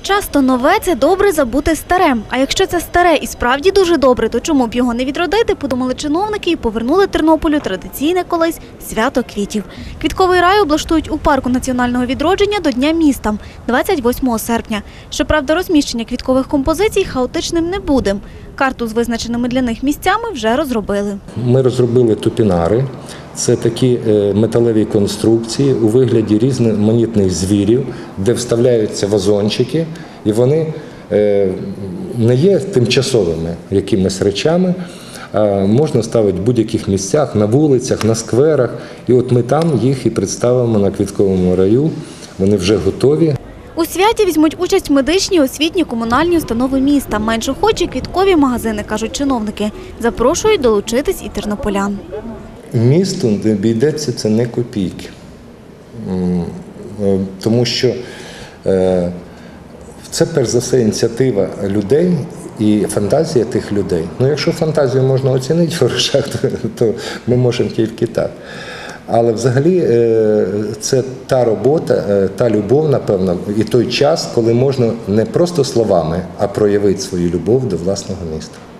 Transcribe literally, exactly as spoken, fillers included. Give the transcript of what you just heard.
Часто нове – це добре забути старе. А якщо це старе і справді дуже добре, то чому б його не відродити, подумали чиновники і повернули Тернополю традиційне колись свято квітів. Квітковий рай облаштують у парку національного відродження до Дня міста – двадцять восьмого серпня. Щоправда, розміщення квіткових композицій хаотичним не буде. Карту з визначеними для них місцями вже розробили. Ми розробили тупінари. Це такі металеві конструкції у вигляді різноманітних звірів, де вставляються вазончики, і вони не є тимчасовими якимись речами, а можна ставити в будь-яких місцях, на вулицях, на скверах. І от ми там їх і представимо на Квітковому раю, вони вже готові. У святі візьмуть участь медичні, освітні, комунальні установи міста. Менш охочі квіткові магазини, кажуть чиновники. Запрошують долучитись і тернополян. Місту не обійдеться це не копійки, тому що це перш за все ініціатива людей і фантазія тих людей. Ну, якщо фантазію можна оцінити в грошах, то, то ми можемо тільки так. Але взагалі це та робота, та любов, напевно, і той час, коли можна не просто словами, а проявити свою любов до власного міста.